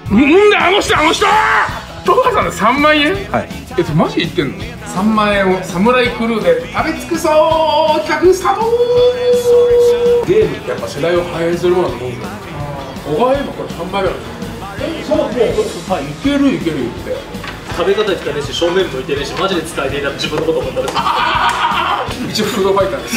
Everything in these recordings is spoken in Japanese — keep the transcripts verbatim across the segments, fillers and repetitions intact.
うんだあの人あの人戸川さんでさんまんえん。はい。えっとマジで言ってんの。さんまんえんをサムライクルーで食べ尽くそう企画スタート。ゲームってやっぱ世代を反映するものだと思うんだよ。小川今これさんばいぐらい。えそうもうはいいけるいける言って食べ方聞かねえし正面向いてねえしマジで伝えていいなって自分のこと思ったら一応フードファイターです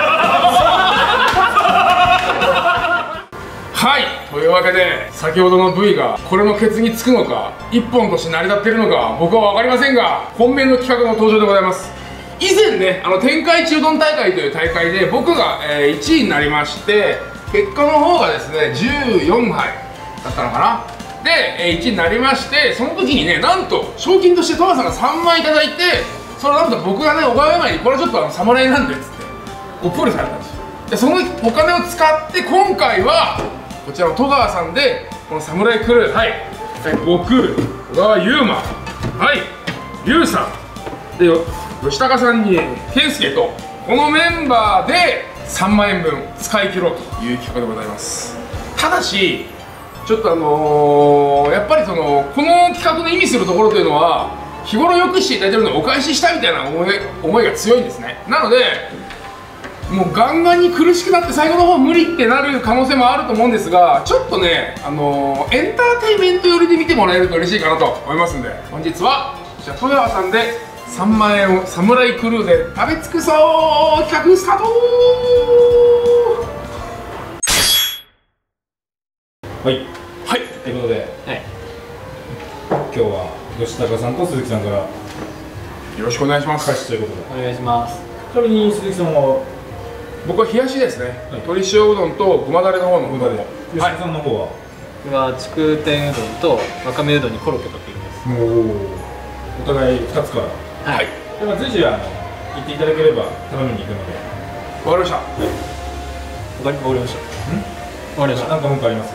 はいというわけで先ほどの ブイ がこれのケツにつくのか一本として成り立っているのか僕は分かりませんが本命の企画の登場でございます。以前ねあの天下一うどん大会という大会で僕が、えー、いちいになりまして結果の方がですねじゅうよんはいだったのかな。でいちいになりましてその時にねなんと賞金として戸川さんがさんまんいただいてそれなんと僕がねお金前にこれちょっとあの侍なんでっつってこうプールされたんですよ。でそのお金を使って今回はこちらの戸川さんでこの侍クルーはい僕小川優馬はい優さんで吉高さんに健介とこのメンバーでさんまんえんぶん使い切ろうという企画でございます。ただしちょっとあのー、やっぱりそのこの企画の意味するところというのは日頃よくしていただいてるのをお返ししたいみたいな思い思いが強いんですね。なのでもうガンガンに苦しくなって最後の方無理ってなる可能性もあると思うんですがちょっとね、あのー、エンターテインメント寄りで見てもらえると嬉しいかなと思いますんで本日はじゃあ戸川さんでさんまんえんをサムライクルーで食べ尽くそう企画スタート。 はいはいということで、はい、今日は吉高さんと鈴木さんからよろしくお願いします。 開始ということでお願いします。 ちなみに鈴木さんは僕は冷やしですね、はい、鶏塩うどんとごまだれの方のうどんで吉高さんの方は僕は筑天うどんとわかめうどんにコロッケトッピングです。 おお互いふたつからはいでは随時あの言っていただければ頼みに行くのでわかりました。 わかりましたわかりました。 何か文句あります？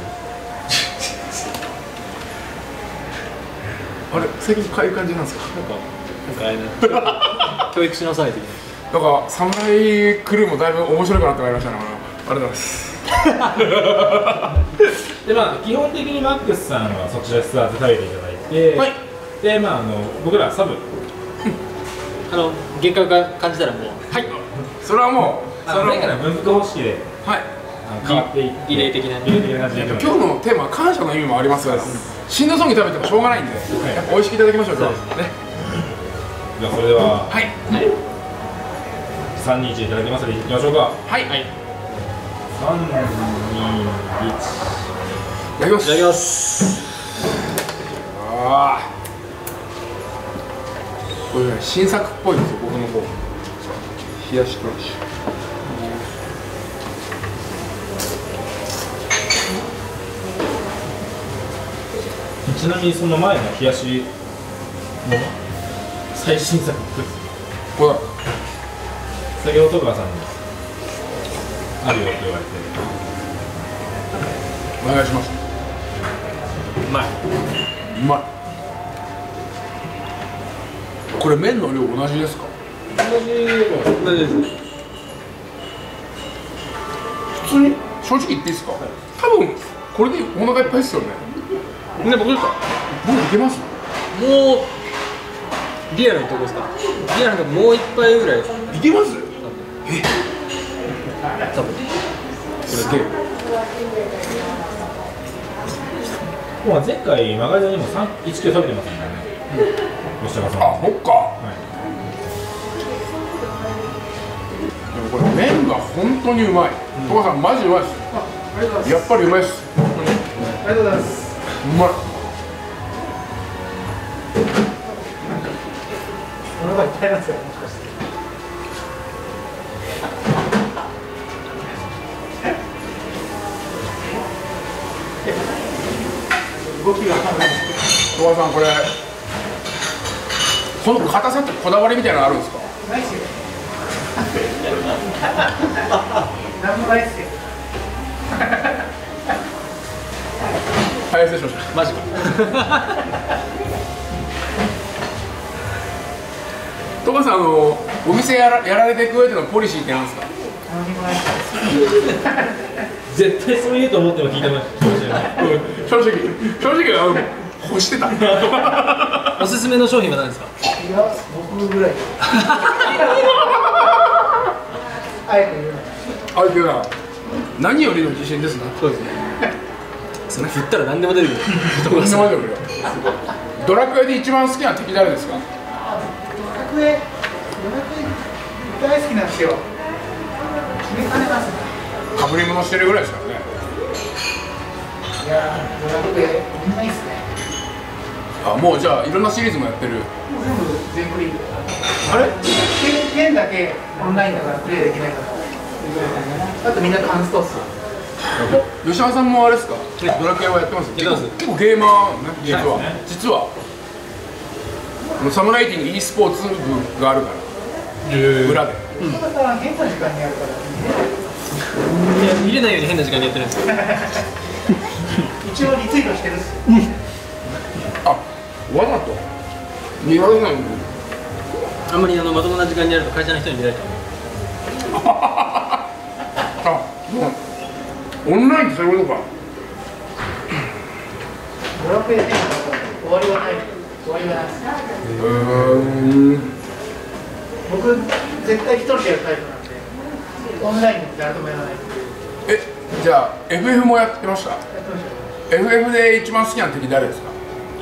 あれ最近こういう感じなんですか？ なんかなんかあれな教育しなさいというなんか侍クルーもだいぶ面白くなってまいりましたね。ありがとうございます。 でまあ基本的にマックスさんはそちらでスタート食べていただいて、はい、でまああの僕らサブあの限界が感じたらもうはいそれはもうその前から分布方式ではい変わっていってリレー的なリレー的な感じで今日のテーマは感謝の意味もありますからしんどそうに食べてもしょうがないんで、はい、やっぱ美味しくいただきましょうね。 じゃあそれでははいさんにいちいただきますのでいきましょうか。 はいはいさんにいちいただきます。 いただきます。 ああこれね新作っぽいんですよ僕の方冷やしクラッシュ。 ちなみにその前の冷やしの最新作これだ先ほど戸川さんにあるよって言われてお願いします。 うまいうまい。これ麺の量同じですか？ 同じ同じです。 普通に正直言っていいですか？多分これでお腹いっぱいですよね。 ね僕ですか？ 僕いけます？ もうリアルなとこですか？リアルなとこもう一杯ぐらいいけます？え？ 多分すげえ。 もう前回マガジンにもいちキロ食べてますもんね。吉高さん。 あ、そっか。はい。でもこれ麺が本当にうまい。戸川さんマジうまいです。やっぱりうまいです。 ありがとうございます。 うまい。 お腹いっぱいなんですよ。もしかして。動きが分かんない。 戸川さんこれこの硬さってこだわりみたいなのあるんですか？ ないっすよ。なんもないっすよ。 はい、失礼しました。 マジか。 戸川さん、あのお店やらやられていく上でのポリシーってなんですか？ なんもないっす。 絶対そう言うと思っても聞いてました。 正直正直あの欲してたおすすめの商品は何ですか？ いや、僕ぐらい。あえて言うな。 あれけどな何よりの自信ですな。 そうですね。それ振ったら何でも出てくる。 とんでもないよドラクエで一番好きな敵誰ですか？ ドラクエ、ドラクエ大好きなんですよ。決めかねますね。 かぶり物してるぐらいですからね。 いやー、ドラクエ、みんないいっすね。 あ、もうじゃあいろんなシリーズもやってる。 もう全部、全クリーム。 あれ剣剣だけオンラインだからプレイできないから。あとみんなカンストっす。 吉川さんもあれですか？ドラクエはやってます？ やってます結構ゲーマーね、実は、 はいね実はこのサムライティング e スポーツ部があるから裏で。 また変な時間にやるから、 いや見れないように変な時間にやってるんですよ。 一応リツイートしてるっす。 あ、わざと見られないの？ あんまりあのまともな時間にやると会社の人に見られちゃう。 あ、もうオンラインってそういうことか。 ドラクエで終わりはない。終わりはないです。 うーん。 僕、絶対一人でやるタイプなんで、オンラインで誰ともやらない。 え、じゃあ エフエフ もやってました？ やってましたよ。 エフエフ で一番好きな敵誰ですか？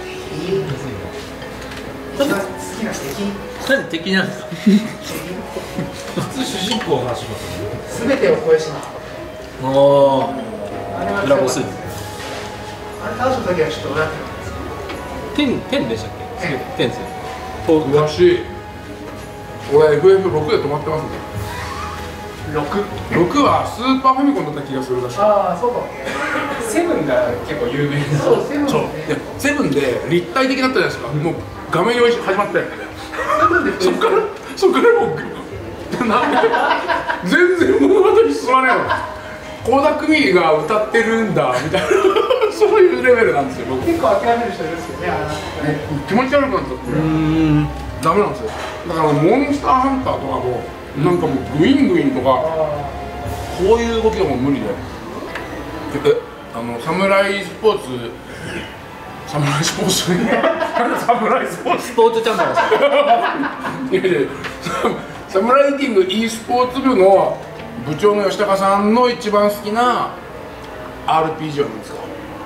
一番好きな敵、 なんで敵なんですか？ 普通主人公の話しますよね。 すべてを超えします。 おお。 あれはブラボース。 あれ倒した時はちょっと笑ってたんですペンペンでしたっけ？ ペンペンですよ。フォー詳しい。俺 エフエフろく で止まってますね。 ろく。 ろくはスーパーファミコンだった気がするらしい。 ああ、そうかも。 セブンが結構有名な。 そう、セブンそうね。 でセブンで立体的だったじゃないですか。もう画面用意始まってセブンでそっからそっからもうなんか全然物語進まないわ。倖田來未が歌ってるんだみたいなそういうレベルなんですよ。僕結構諦める人いるんですよね、あのなんかね。 気持ち悪くなっちゃってうーん。 ダメなんですよ。だからモンスターハンターとかもなんかもうグイングインとかあこういう動きがもう無理で、えあのサムライスポーツサムライスポーツなんでサムライスポーツスポーツチャンネルですか？ いやいやサムライティング e スポーツ部の部長の吉高さんの一番好きな アールピージー は何ですか？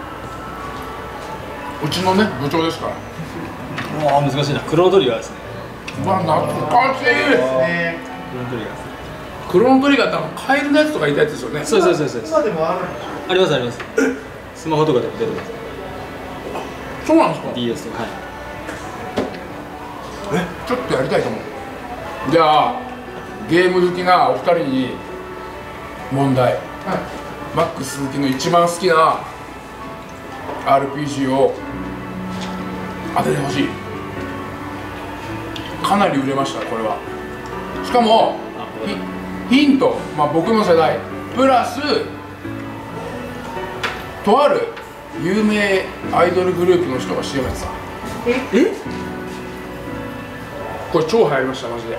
うちのね部長ですから。 うわ難しいな。クロノトリガーですね。 うわ懐かしい。 あ、ね。 クロノトリガーですね。 クロノトリガーってあのカエルのやつとかいたやつですよね。 そうそうそうそう。 今でもあるんでしょ。 ありますあります。スマホとかでも出てます。 そうなんですか？ ディーエス とかはい。 えちょっとやりたいかも。じゃあゲーム好きなお二人に問題、 はい。 マックス鈴木の一番好きな アールピージー を当ててほしい。かなり売れましたこれは。しかもヒヒント、まあ、僕の世代プラスとある有名アイドルグループの人が シーエム やってた。 え、 え？ これ超流行りましたマジで。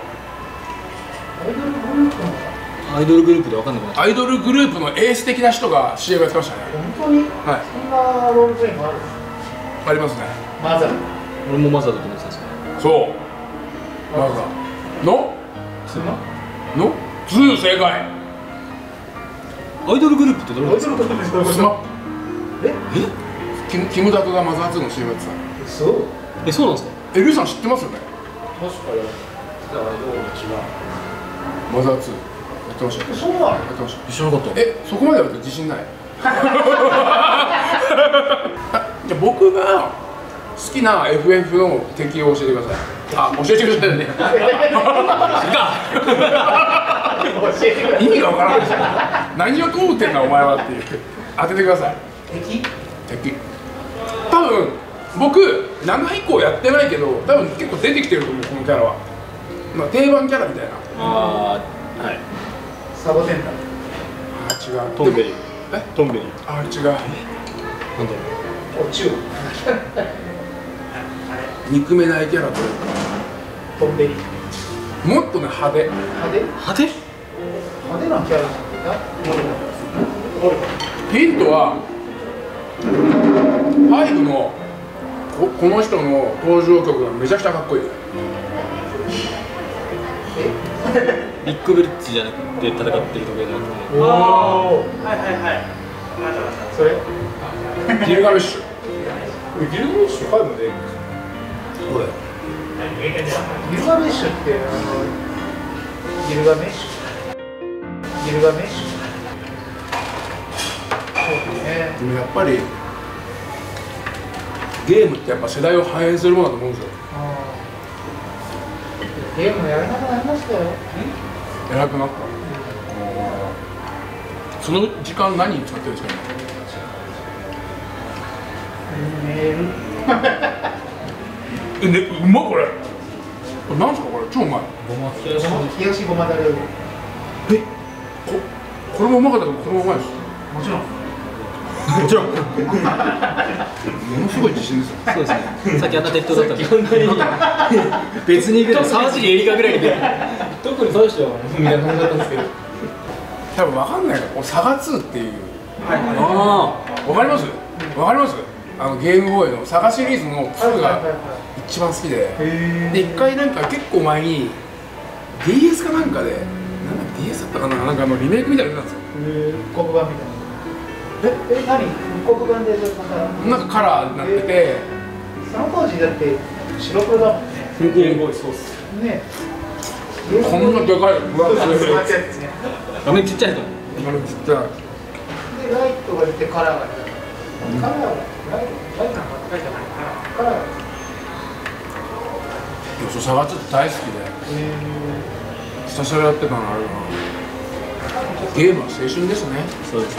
アイドルグループのアイドルグループで分かんなくなっちゃアイドルグループのエース的な人が シーエム やってましたね。 本当にはいそんなロールプレイングある？ ありますね。 マザー。 う。俺もマザーだと思ってたんですけそうまずはのそんなのツー正解。 ど。アイドルグループってどれアイですか？ ドルグループってどういうスマこと？え？ キムキムタクがマザーツーの シーエム やってた。 そう。 え、そうなんですか？ え、ルーさん知ってますよね。 確かに。じゃあどう違う。 マザーツーやってましたよ。 そうなの？ やってました。 知らなかった。 え、そこまでやると自信ない。あじゃあ僕が好きな エフエフ の敵を教えてください。あ、教えてくださいね。 教えてくれ。 意味がわからないですよ。何を問うてんだお前はっていう。当ててください。 敵？ 敵。多分僕なな以降やってないけど多分結構出てきてると思うこのキャラは。まあ定番キャラみたいな。 ああ、はい。 サボテンだ。 あ、違う。 トンベリー。 えトンベリー。 あ、違う。 なんだろおチュー。 憎めないキャラというトンベリー。 かもっとね派手。 派手？ う。派手？ 派手なキャラだ。 ヒントはファイブのこ, この人の登場曲がめちゃくちゃかっこいい。 ビッグブリッジじゃなくて戦ってる時じゃなくて。 おお、はいはいはい。それギルガメッシュ。 ギルガメッシュファイブでこれギルガメッシュってあのギルガメッシュギルガメッシュそうね。 でもやっぱりゲームってやっぱ世代を反映するものだと思うんですよ。 ゲームやらなくなりましたよ。 やらなくなった。その時間何に使ってるんですかメールえ、ね、うまっこれ。これなんですかこれ超うまい。 ごま冷やしごまだれを。 え、ここれもうまかったけどこれもうまいです。 もちろんもちろん。ものすごい自信ですよ。 そうですね。さっきあんな適当だったんで。別にぐらい沢尻エリカぐらいで。 特に最初はみたいな感じだったんですけど、 多分わかんないからこのサガツーっていう。 あわかります？わかります？あのゲームボーイのサガシリーズのツーが一番好きで、で一回なんか結構前に ディーエス かなんかで、なんだ ディーエス だったかな、なんかあのリメイクみたいなの出たんですよ。 復刻版みたいな。え、え、何？復刻版でまたなんかカラーになってて、 その当時だって白黒だもんね。 ゲームボーイそうっす。 ね。 こんなでかい分厚い画面ちっちゃいと。 あれちっちゃい。 でライトが出てカラーが出た。カラーがライトライトなんか書いてないカラーが。 そうサガツーって大好きで、ひたすらやってたのあるな。ゲームは青春ですね。 そうですね。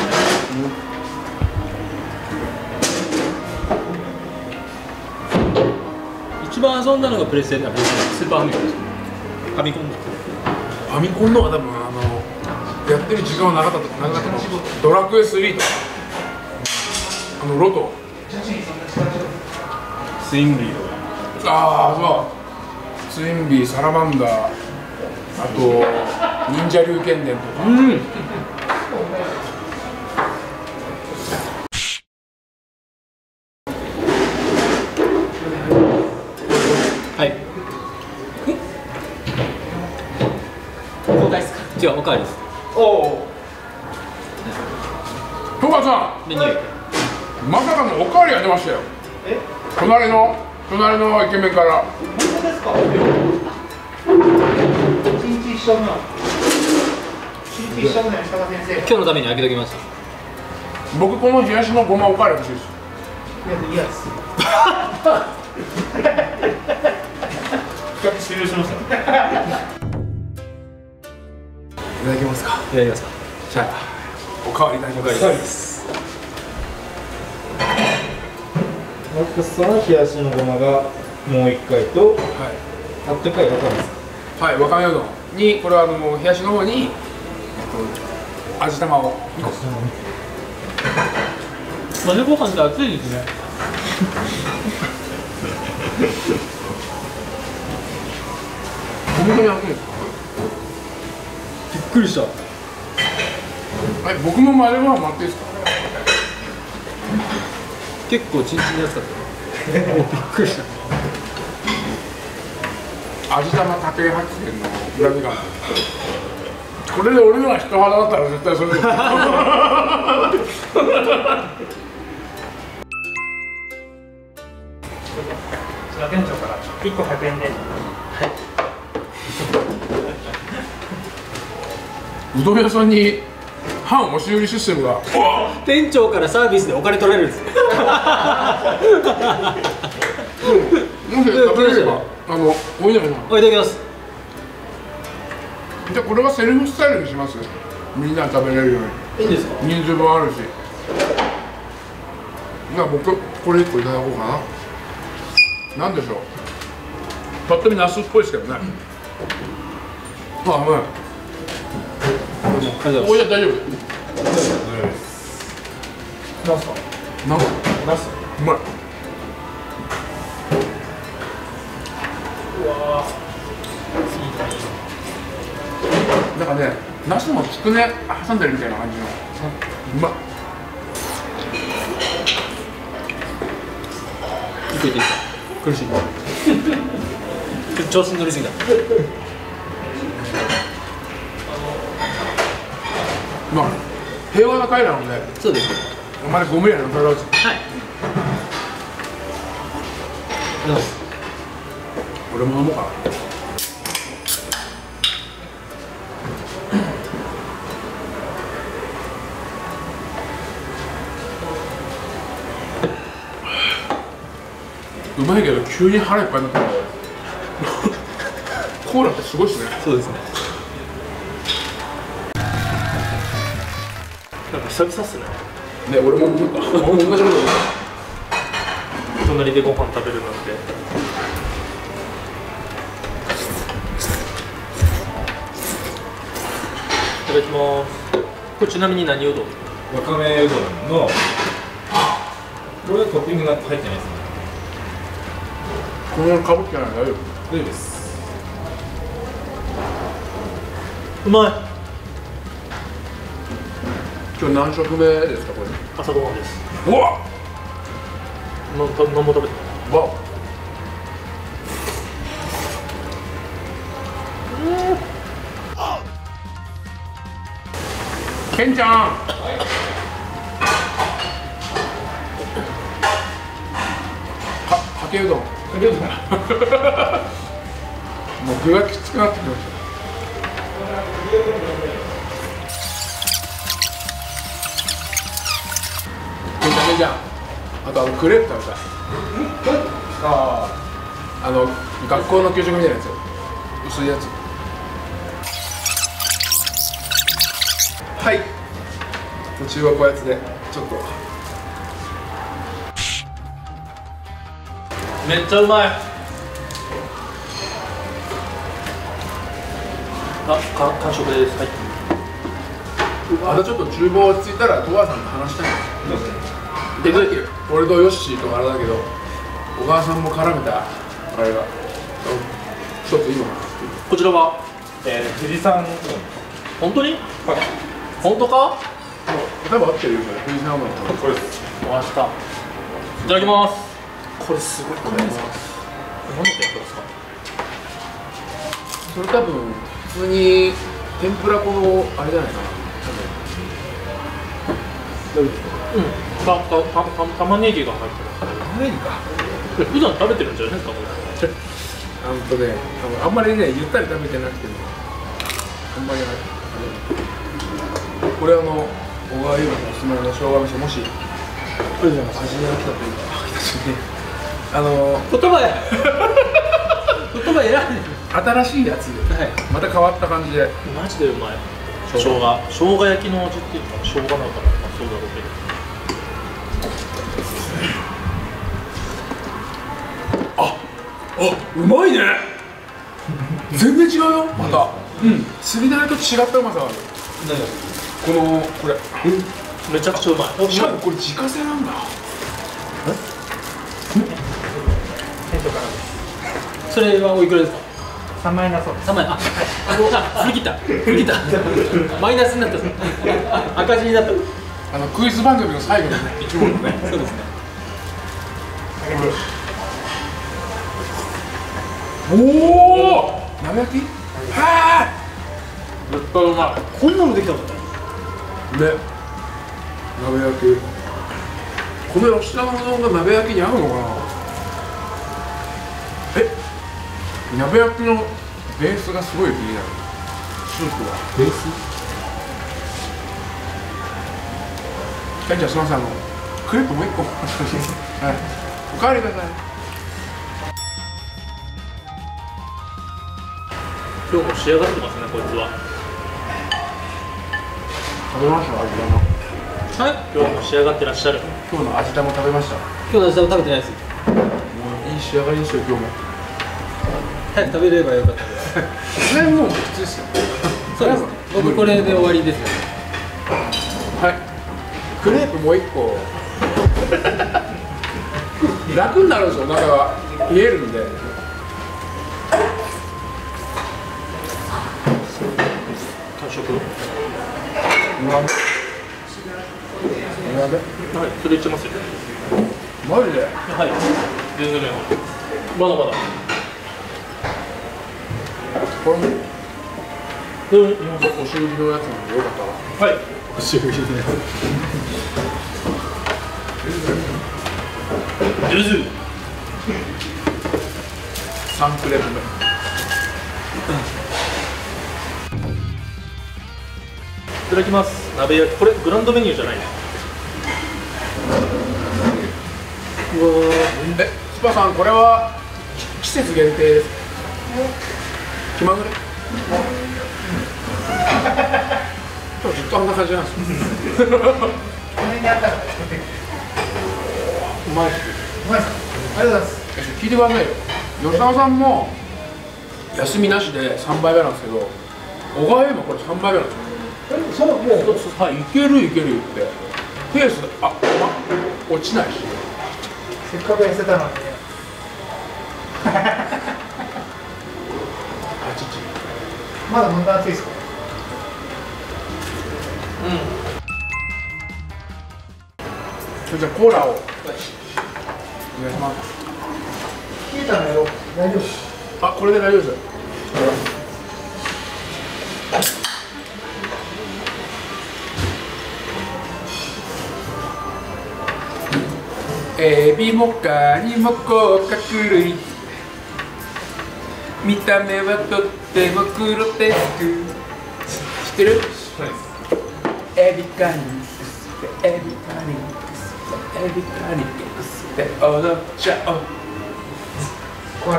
一番遊んだのがプレステだ。スーパーファミコンです。ファミコン。 ファミコンの方が多分あのやってる時間は長かったと長かったと思う。ドラクエスリーとかあのロトスイングリード。 ああそうツインビー、サラマンダー、あと忍者龍剣伝とか。 うん。はい。交代ですか。違う、おかわりです。 おお。 トカさメニュー。 ん、まさかのおかわりが出ましたよ。 え？ 隣の隣のイケメンから。 本当ですか？一日一緒の。一日一緒の吉高先生。 今日のために開けときました。 僕この冷やしのごまおかわり欲しいです。 いや、いやです。 企画終了しました。 いただきますか。 いただきますか。 じゃあおかわりいただきます。 マックスさんは冷やしのごまがもう一回と、 はいあったかいわかめですか。 はい、わかめうどんにこれはあの冷やしの方に、えっと、味玉をにこ。 混ぜご飯って熱いですね。 こんなに熱いんですか。 びっくりした。 え、僕も混ぜご飯もらっていいですか。 結構チンチンに熱かった。びっくりした。 味玉家庭発電の裏時間。これで俺のが人肌だったら絶対それで。 店長からいっこひゃくえんで。 うどん屋さんに半押し売りシステムが。 店長からサービスでお金取られるんです。 もし食べれればあのおいでもな。 おいただきます。 じゃあこれはセルフスタイルにします。みんな食べれるように。 いいんですか。 人数分あるし。じゃあ僕これいっこいただこうかな。なんでしょう。ぱっと見ナスっぽいですけどね。あ、うまい。おいや大丈夫。 なんすか。 なんかナス。 うまい。 うわなんかね、ナスもつくね挟んでるみたいな感じの。うまい。 くいっていいですか。苦しい。ちょっと調子に乗りすぎた。 まあ平和な会なので、 そうです。 お前ご無理やな、それは。はい。 どうぞ。 俺も飲もうかな。うまいけど急に腹いっぱいになった。コーラってすごいっすね。 そうですね。なんか久々っすね。 ね、俺も思った。俺も同じこと思った。 隣でご飯食べるなんて。いただきます。これちなみに何うどん？ わかめうどんのこれはトッピングなんか入ってないですね。 このままかぶってない。大丈夫？ 大丈夫です。 うまい。 今日何食目ですかこれ？ 朝ごはんです。 うわ。 なんか何も食べてない。 わ。ケンちゃん。か、かけうどん。かけうどん。もう具がきつくなってきました。ケンちゃん、ケンちゃん。あとあのクレープ食べたい。ああ。あの学校の給食みたいなやつ。薄いやつ。はい。途中はこういうやつでちょっと。 めっちゃうまい。あ、か完食です。はい。 またちょっと厨房落ち着いたら、戸川さんと話したいんですよ。で、俺とヨッシーとあれだけど、小川さんも絡めたあれが一ついいのかな。 こちらは、 えー、富士山うどん。 本当に？本当か？ 多分合ってるよ、それ。富士山もこれです。 明日。いただきます。これすごい。これ何の天ぷらですか？ それ多分普通に天ぷら粉のあれじゃないかな。多分。 うん。たたたた玉ねぎが入ってる。 玉ねぎか。 普段食べてるんじゃないですかこれ。 あんとね、多分あんまりね、ゆったり食べてなくてもあんまりない。これあの小川優馬のおすすめの生姜味噌、もし味が来たというか、来たしね、あの言葉や言葉選んで新しいやつ、はい、また変わった感じでマジでうまい。生姜生姜焼きの味っていうか生姜なのかな、まあ、そうだろうけど。 ああ、うまいね全然違うよ、また。うん、釣りだれと違ったうまさがある。この、これめちゃくちゃうまい。 しかもこれ自家製なんだ。 それはおいくらですか？ さんまんえんだそうです。 さんまんえん。あ、振り切った振り切ったマイナスになった赤字になった。 あのクイズ番組の最後のね、生き物ね。 そうですね。 おお、鍋焼き？はあ、絶対うまい。 こんなのできたの？ ね、鍋焼き。この吉田のうどんが鍋焼きに合うのかな。え、鍋焼きのベースがすごい気になる。スープがベース。じゃあ、すみません、あのクレープもう一個はい、おかわりください。 今日も仕上がってますね、こいつは。 食べました、味玉。 はい、今日も仕上がってらっしゃる。 今日の味玉食べました。 今日の味玉食べてないです。 もういい仕上がりですよ、今日も。 早く食べればよかったです。 それもう普通ですよ。 そうです。僕これで終わりですよ。 はい。クレープもう一個。楽になるんですよ、お腹が冷えるんで。 完食。 うわ。うわべ。 はい、それいっちゃいますよ。 マジで。 はい。 全然ねまだまだこれもうん日本お尻のやつなんでよかったらはいおしぶりのやつゆずさんクレープ目いただきます。鍋焼き、これグランドメニューじゃないね。うわーえ、スパさんこれは季節限定です気まぐれ今日ずっとあんな感じなんですよこの辺にあったから作ってうまいっすうまいですかありがとうございます聞いてくださいよ吉田さんも休みなしでさんばいめなんですけど小川もこれさんばいめなんですよそうもうはいいけるいける言ってペースあ、ま、落ちないしせっかく痩せたのにねあちちまだ問題熱いですかじゃあコーラをお願いします冷えたのよ大丈夫あ、これで大丈夫ですエビもカニも甲殻類見た目はとってもグロテスク知ってる？エビカニエビカニエビカニで踊っちゃおう壊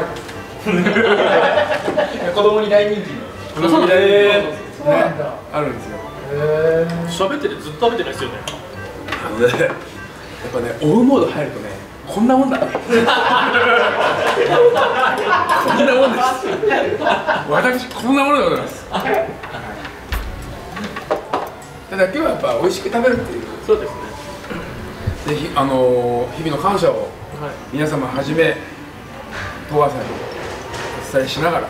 れ子供に大人気の。 そうなんだそうなんだあるんですよへえ喋っててずっと食べてないですよね。 あのねやっぱね、追うモード入るとね、こんなもんだねこんなもんです私、こんなものでございますただ今日はやっぱ美味しく食べるっていうそうですね。 ぜひ、あのー、日々の感謝をはい。 皆様はじめ東和さんにお伝えしながら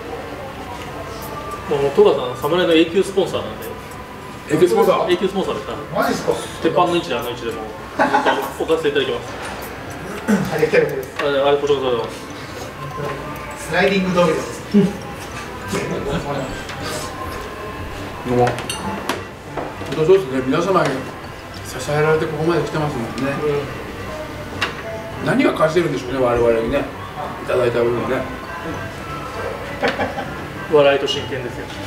もう戸川さん侍の永久スポンサーなんで。 エクスポンサー永久スポンサーですから。 マジですか鉄板の位置であの位置でも置かせていただきます。 ありがたいことですあれあれこちらこそでございます。 スライディング道具ですどうも本当そうですね、皆様に支えられてここまで来てますもんね、何が貸してるんでしょうね、我々にねいただいた部分ね笑いと真剣ですよ。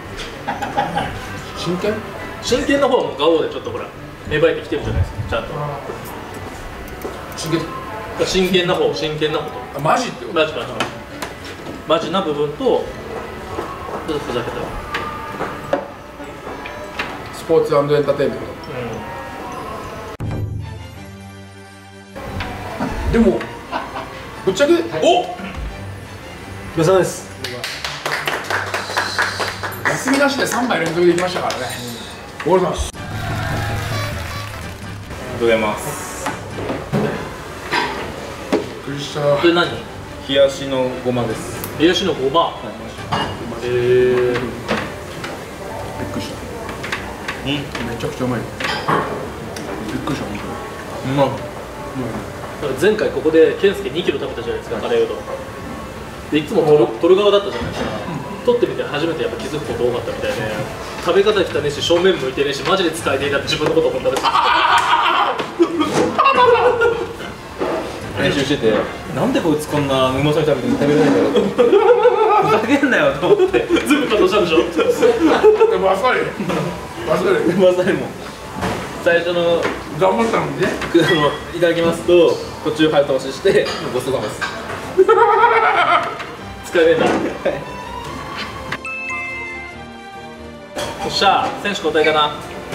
真剣真剣な方はもうガオでちょっとほら芽生えてきてるじゃないですか。ちゃんと。 真剣真剣な方、真剣な方と。 あ、マジってことマジマジマジな部分とちょっとふざけた。 スポーツ&エンターテインメントでもぶっちゃけ、おっごちそうさまです。 休みなしでさんばい連続できましたからね、お疲れ様です。 ありがとうございますびっくりした。 これ何？ 冷やしのごまです冷やしのごま。へえ。 びっくりした。 うんめちゃくちゃうまい。びっくりした、本うまっ当に。 前回ここで健介にキロ食べたじゃないですか、カレーうどんでいつも取る取る側だったじゃないですか、取ってみて初めてやっぱ気づくこと多かったみたいで、食べ方汚ねえし正面向いてねえしマジで使えていたって自分のこと思ったら練習しててなんでこいつこんなうまそうに食べて食べれないんだろうと思ってふざけんなよと思って全部感動したんでしょ。 でもあっさりあっさりまさにもう最初の頑張ったのにね。 あのいただきますと途中早通ししてもうごちそうさまです使えねえんだ。よっしゃ選手交代かな。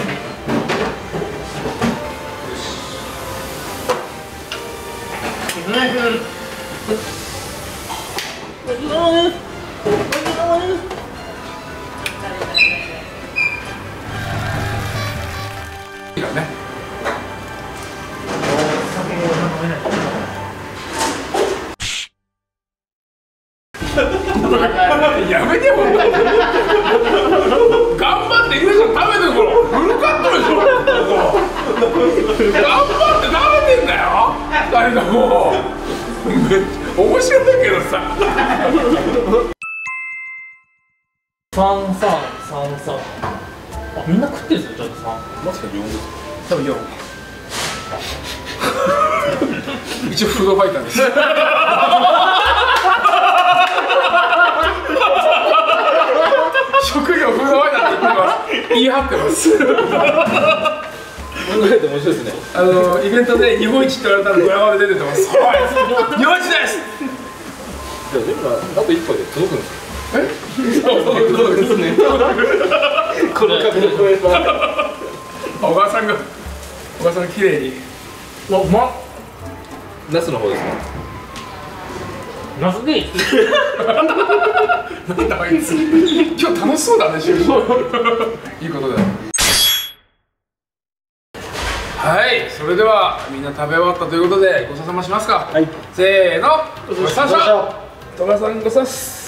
いいだね。 酒が飲めないやめてよ、頑張ってゆうさん食べてるからフルカットでしょ頑張って食べてんだよふたりとも面白いけどさ。 三三三三。あ、みんな食ってるんですよ、ちゃんと三。 マジかよんですか。 多分よん。一応フードファイターです。職業フードファイターって言い張ってます。 考えて面白いですね。 あのイベントで日本一って言われたらドヤ顔で出てます。はい、日本一です。 いやでもあと一杯で届くんですよ。 え？ 届くんですね。この壁の声さ。 小川さんが小川さんが綺麗に。 わ、うまっ。 ナスの方ですか。 ナスでいい。 なんだあいつ。今日楽しそうだね、収録。いいことだよ。はい、それではみんな食べ終わったということでごちそうさましますか。はい。せーの。ごちそうさまでした。戸川さんごちそうさまです。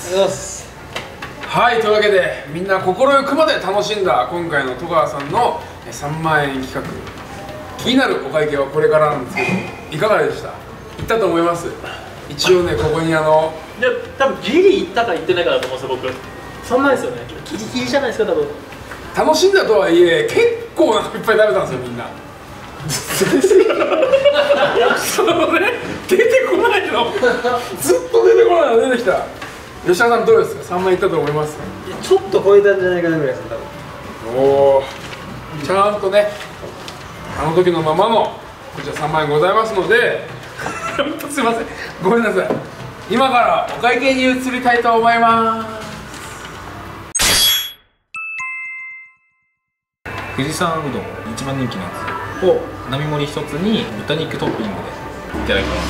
ありがとうございます。 はい、というわけでみんな心ゆくまで楽しんだ今回の戸川さんのさんまんえん企画。気になるお会計はこれからなんですけど、いかがでした？いったと思います。一応ね、ここにあのいや、多分ギリいったかいってないかだと思うんですよ、僕。さんまんえんですよね。ギリギリじゃないですか、多分。 楽しんだとはいえ結構なんかいっぱい食べたんですよ、みんな。そのね、出てこないの。ずっと出てこないの出てきた。吉田さんどうですか？さんまんいったと思います？ ちょっと超えたんじゃないかなぐらいですね、多分。 おお、ちゃんとね、あの時のままのこちらさんまんえんございますので。すいません、ごめんなさい。今からお会計に移りたいと思います。 富士山うどん一番人気のやつを並盛り一つに豚肉トッピングでいただきます。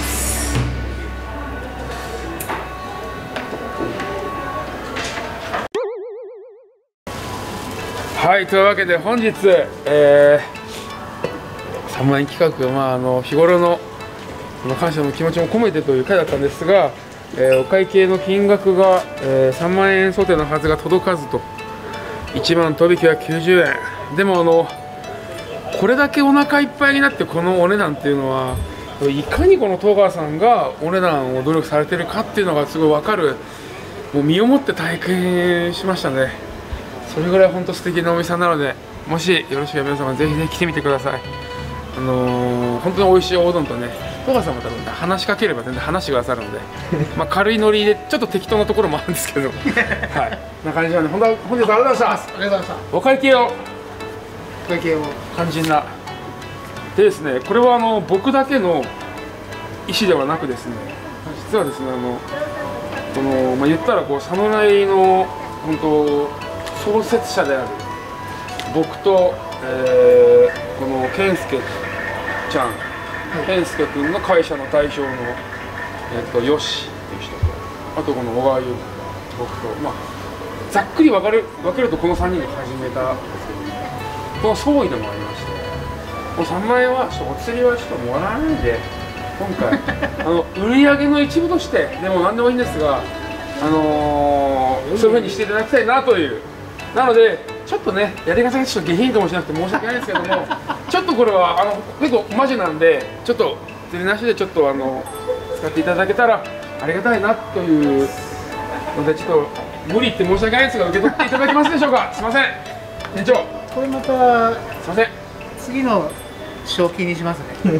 はい、というわけで本日、えー、さんまんえん企画、まあ、あの日頃の感謝の気持ちも込めてという回だったんですが、えー、お会計の金額が、えー、さんまんえん想定のはずが届かずと、いちまんとびきはきゅうじゅうえん。でもあのこれだけお腹いっぱいになってこのお値段っていうのは、いかにこの戸川さんがお値段を努力されてるかっていうのがすごい分かる、もう身をもって体験しましたね。それぐらい本当素敵なお店なので、もしよろしければ皆様ぜひぜひ来てみてください。あのー、本当に美味しいおうどんとね、戸川さんも多分話しかければ全然話してくださるのでまあ軽いノリでちょっと適当なところもあるんですけどはい、な感じなので、本当は本日はありがとうございました。 ありがとうございました。 お会計をお会計を肝心なでですね、これはあの僕だけの意思ではなくですね、実はですね、あのこの、まあ、言ったらこう侍の本当創設者である僕と、えー、この健介ちゃん、健介君の会社の代表の、えっと、よしっていう人と、あとこの小川優、僕と、まあ、ざっくり分かる分けるとこのさんにんで始めたんですけど、この総意でもありまして、このさんまんえんはちょっとお釣りはちょっともらわないんで、今回あの売り上げの一部として、でも何でもいいんですが、あのー、そういうふうにしていただきたいなという。なのでちょっとね、やり方がちょっと下品かもしれなくて申し訳ないですけどもちょっとこれはあの結構マジなんで、ちょっと釣りなしでちょっとあの使っていただけたらありがたいなというので、ちょっと無理って申し訳ないですが受け取っていただけますでしょうか。すいません店長、 これまたすいません、 次の賞金にしますね。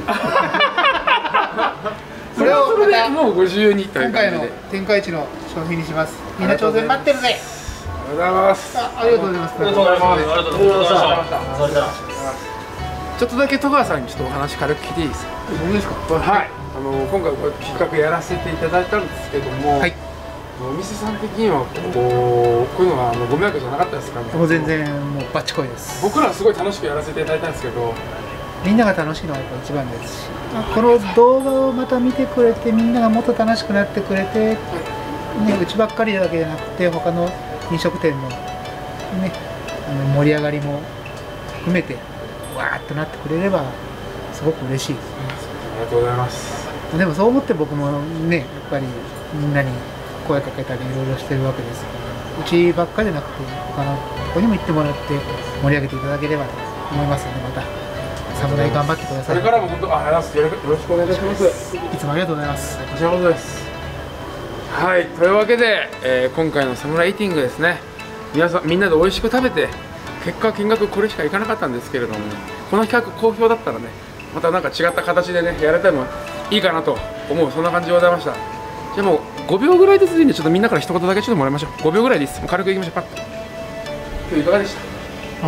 それをそれでもうご自由にという今回の感じで、 天下一の商品にします。みんな挑戦待ってるぜ。 ありがとうございます。 あありがとうございます。 ありがとうございます。ありがとうございました。それでは。 ちょっとだけ戸川さんにちょっとお話軽く聞いていいですか。 僕ですか。 はい、あの今回こう企画やらせていただいたんですけども、 はい、 お店さん的にはこうこういうのはあのご迷惑じゃなかったですかね。 もう全然もうバッチコイです。 僕らはすごい楽しくやらせていただいたんですけど、 みんなが楽しいのがやっぱ一番ですし、この動画をまた見てくれて、みんながもっと楽しくなってくれて、ね、うちばっかりだけじゃなくて他の飲食店の、ね、あの盛り上がりも含めてわーっとなってくれればすごく嬉しいです。 ありがとうございます。 でもそう思って僕もね、やっぱりみんなに声かけたりいろいろしてるわけですから、うちばっかりじゃなくて他のとこにも行ってもらって盛り上げていただければと思いますので、また侍頑張ってください。 これからも本当、あ、ありがとうございます。よろしくお願いいたします。 いつもありがとうございます。 こちらこそです。はい、というわけで、えー今回のサムライイーティングですね、皆さんみんなで美味しく食べて、結果金額これしかいかなかったんですけれどもね、この企画好評だったらね、またなんか違った形でねやれてもいいかなと思う、そんな感じでございました。じゃあもうごびょうぐらいで続いて、ちょっとみんなから一言だけちょっともらいましょう。ごびょうぐらいでいいです。もう軽くいきましょう。パッと今日いかがでした？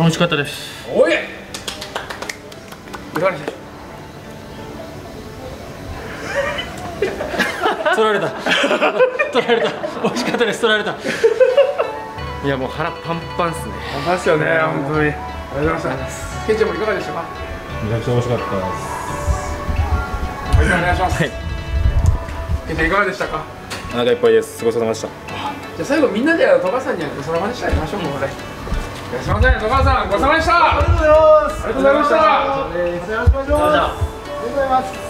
美味しかったです。 おい、いかがでした？ 取られた取られた、美味しかったです。取られた。いやもう腹パンパンっすね。 本当ですよね、本当にありがとうございました。ケンちゃんもいかがでしたか？ めちゃくちゃ美味しかったです。 お願いします。ケンちゃんいかがでしたか？ お腹いっぱいです。ごちそうさまでした。 じゃあ最後みんなで戸川さんにはごちそうさまでしたやりましょう。もうこれ。いらっしゃいませ。戸川さんごちそうさまでした。ありがとうございます。ありがとうございました。 よろしくお願いします。ありがとうございます。